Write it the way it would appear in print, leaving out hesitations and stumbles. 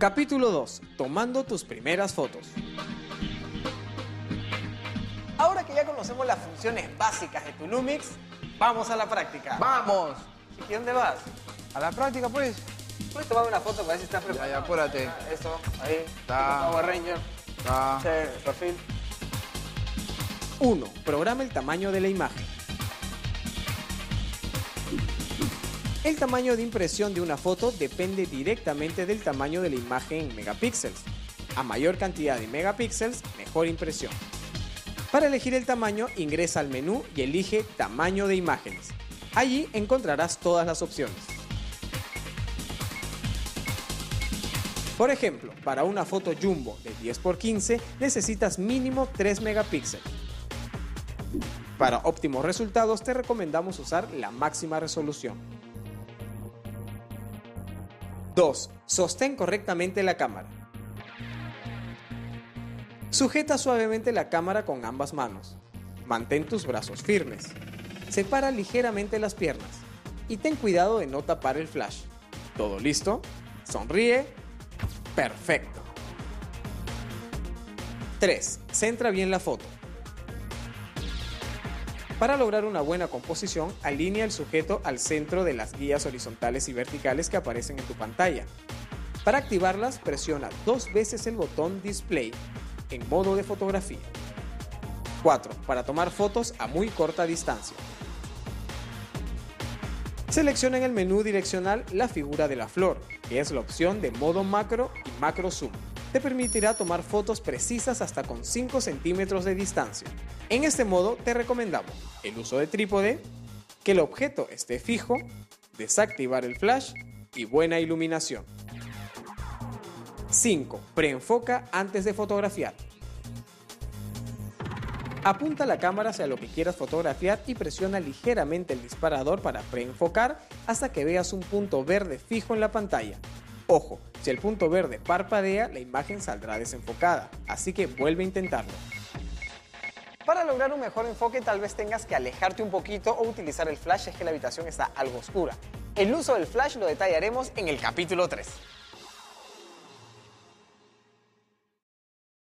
Capítulo 2. Tomando tus primeras fotos. Ahora que ya conocemos las funciones básicas de tu Lumix, vamos a la práctica. ¡Vamos! ¿Y dónde vas? A la práctica, pues. ¿Puedes tomar una foto para ver si estás preparado? Ya, apúrate. Eso, ahí. Está. Power Ranger. Ah. Sí, perfil. 1. Programa el tamaño de la imagen. El tamaño de impresión de una foto depende directamente del tamaño de la imagen en megapíxeles. A mayor cantidad de megapíxeles, mejor impresión. Para elegir el tamaño, ingresa al menú y elige Tamaño de imágenes. Allí encontrarás todas las opciones. Por ejemplo, para una foto jumbo de 10×15 necesitas mínimo 3 megapíxeles. Para óptimos resultados te recomendamos usar la máxima resolución. 2. Sostén correctamente la cámara. Sujeta suavemente la cámara con ambas manos. Mantén tus brazos firmes. Separa ligeramente las piernas. Y ten cuidado de no tapar el flash. ¿Todo listo? Sonríe. Perfecto. 3. Centra bien la foto. Para lograr una buena composición, alinea el sujeto al centro de las guías horizontales y verticales que aparecen en tu pantalla. Para activarlas, presiona 2 veces el botón Display en modo de fotografía. 4. Para tomar fotos a muy corta distancia. Selecciona en el menú direccional la figura de la flor, que es la opción de modo macro y macro zoom. Te permitirá tomar fotos precisas hasta con 5 centímetros de distancia. En este modo te recomendamos el uso de trípode, que el objeto esté fijo, desactivar el flash y buena iluminación. 5. Preenfoca antes de fotografiar. Apunta la cámara hacia lo que quieras fotografiar y presiona ligeramente el disparador para preenfocar hasta que veas un punto verde fijo en la pantalla. Ojo, si el punto verde parpadea, la imagen saldrá desenfocada, así que vuelve a intentarlo. Para lograr un mejor enfoque tal vez tengas que alejarte un poquito o utilizar el flash, es que la habitación está algo oscura. El uso del flash lo detallaremos en el capítulo 3.